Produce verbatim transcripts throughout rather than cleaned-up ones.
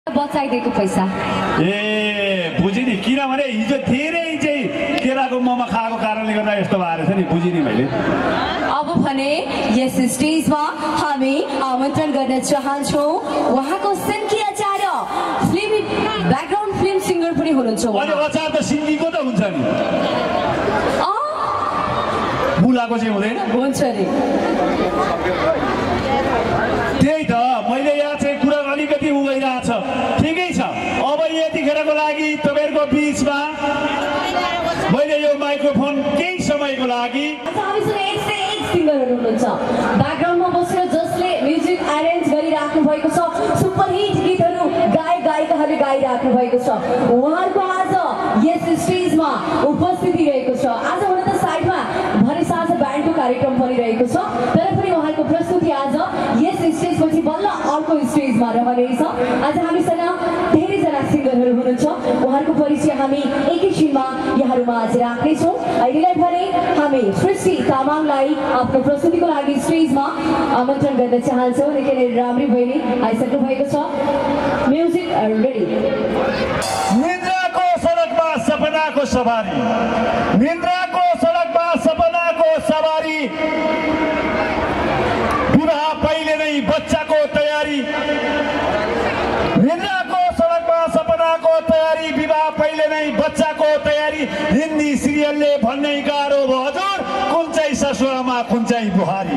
बचाइदिएको पैसा ए बुझि नि किनभने हिजो धेरै चाहिँ केराको मोमो खाएको कारणले गर्दा यस्तो भएर छ नि बुझि नि मैले अब भने यस स्टेजमा हामी आमन्त्रण गर्न चाहन्छौँ उहाँको Sinki Acharya film background film singer पनि हुनुहुन्छ अनि अचार त सिन्कीको त हुन्छ नि मुलाको चाहिँ हुँदैन हुन्छ नि त्यही त मैले यहाँ चाहिँ कुरा अलिकति उगाइरहेछ ठिकै छ अब यतिखेरको लागि तपाईँहरूको बिचमा मैले यो माइक्रोफोन केही समयको लागि सिङ्गरहरू हुनुहुन्छ ब्याकग्राउन्डमा बसेर जसले म्युजिक एरेन्ज गरिराख्नु भएको छ सुपरहिट गीतहरू गायक गायिकाहरूले गाइराख्नु भएको छ उहाँहरूको आज यस स्टेजमा उपस्थिति रहेको छ आज हुन त साइडमा भरे साँझ ब्यान्डको कार्यक्रम पनि रहेको छ तर पनि उहाँको प्रस्तुति आज यस स्टेजपछि बल्ल अर्को स्टेजमा रहनेछ आज हामीसँग धेरैजना सिङ्गरहरू हुनुहुन्छ उहाँहरूको परिचय हामी एकैछिनमा यहाँहरूमा आज राख्नेछौँ अहिलेलाई भने हामी सृष्टि तामाङलाई आफ्नो प्रस्तुतिको लागि स्टेजमा आमन्त्रण गर्न चाहन्छौँ निकै नै राम्री बहिनी आइसक्नु भएको छ म्युजिक रेडी निन्द्राको सडकमा सपनाको सवारी निन्द्राको सडकमा सपनाको सवारी विवाह पहिले नै बच्चाको तयारी निन्द्राको सडकमा सपनाको तयारी विवाह पहिले नै बच्चाको तयारी हिन्दी सिरियलले भन्नै गाह्रो भयो हजुर कुन चाहिँ ससुरामा कुन चाहिँ बुहारी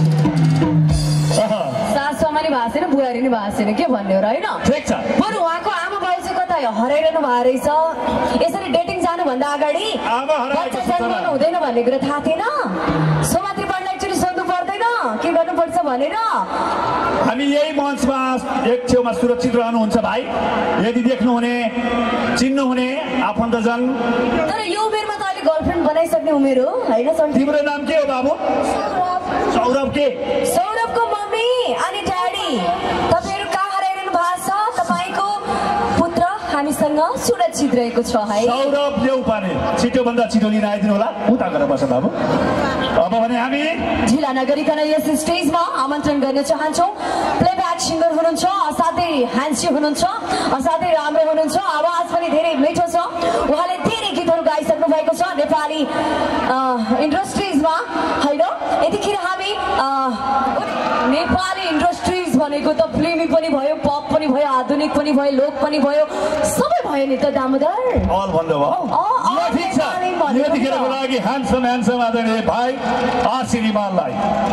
सासुमा नि भएको छैन बुहारी नि भएको छैन के भन्ने हो र होइन ठिक छ बरु उहाँको आमा बाउ चाहिँ कता हराइरहनु भएको रहेछ यसरी डेटिङ जानुभन्दा अगाडि बच्चा जन्माउनु हुँदैन भन्ने कुरा थाहा थिएन शोभा त्रिपाठीलाई एकचोटि सोध्नु पर्दैन के गर्नुपर्छ भनेर हामी यही मञ्चमा एक छेउमा सुरक्षित रहनुहुन्छ भाइ यदि देख्नुहुने चिन्नुहुने आफन्तजन तर यो उमेरमा त अहिले गर्लफ्रेन्ड बनाइसक्ने उमेर हो होइन तिम्रो नाम के हो बाबु सौरभ के सौरभको मम्मी अनि ड्याडी तपाईँहरू कहाँ हराइरहनु भएको छ तपाईँको पुत्र हामीसँग सुरक्षित रहेको छ है सौरभ ल्याउ पाने छिटोभन्दा छिटो लिन आइदिनु होला उता गएर बस बाबु अब भने हामी ढिला नगरिकन यस स्टेजमा आमन्त्रण गर्न चाहन्छौँ प्लेब्याक सिङ्गर हुनुहुन्छ असाध्यै ह्यान्सी हुनुहुन्छ असाध्यै राम्रो हुनुहुन्छ आवाज पनि धेरै मिठो छ उहाँले धेरै गीतहरू गाइसक्नु भएको छ नेपाली इन्डस्ट्रिजमा होइन यतिखेर हामी नेपाली इन्डस्ट्रिज भनेको त फिल्मी पनि भयो पप पनि भयो आधुनिक पनि भयो लोक पनि भयो सबै भयो नि त दामोदर अल भन्नुभयो ठिक छ यतिखेरको लागि ह्यान्डसम ह्यान्डसम आदरणीय भाइ आरसी रिमाललाई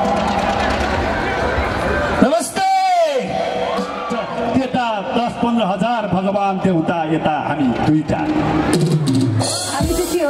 नमस्ते त्यता दस पन्ध्र हजार भगवान् देउता यता हामी दुईटा हामी चाहिँ के हो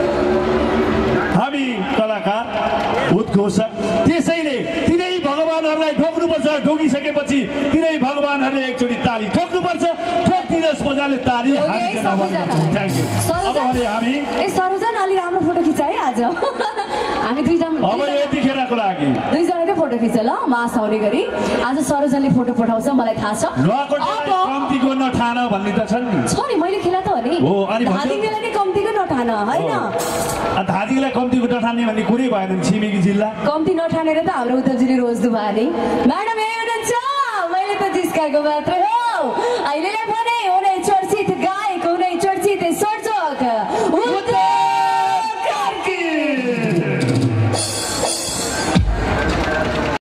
हामी कलाकार उद्घोषक त्यसैले तिनै भगवानहरूलाई ढोक्नुपर्छ ढोकिसकेपछि तिनै भगवानहरूले एकचोटि ताली ठोक्नुपर्छ ठोकिदिनुहोस् मजाले ताली थ्याङ्क यू अब भने हामी ए सरोजन अलि राम्रो फोटो खिच्छ है आज हामी दुईजना अब यतिखेरको लागि दुईजनाकै फोटो खिच्छ ल मास आउने गरी आज सरोजनले फोटो पठाउँछ मलाई थाहा छ कम्तीको नठान भन्ने त छ नि छ नि मैले खेला त हो नि धादिङलाई नै कम्तीको नठान होइन धादिङलाई कम्तीको नठान्ने भन्ने कुरै भएन छिमेकी जिल्ला कम्ती नठानेर त हाम्रो उद्धवजीले रोज्नु भयो नि म्याडम यही हुनुहुन्छ मैले त जिस्काएको मात्रै हो अहिले